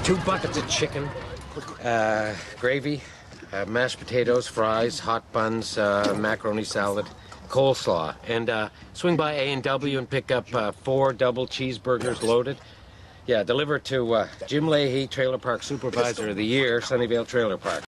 2 buckets of chicken, gravy, mashed potatoes, fries, hot buns, macaroni salad, coleslaw. And swing by A&W and pick up 4 double cheeseburgers loaded. Yeah, deliver to Jim Lahey, Trailer Park Supervisor of the Year, Sunnyvale Trailer Park.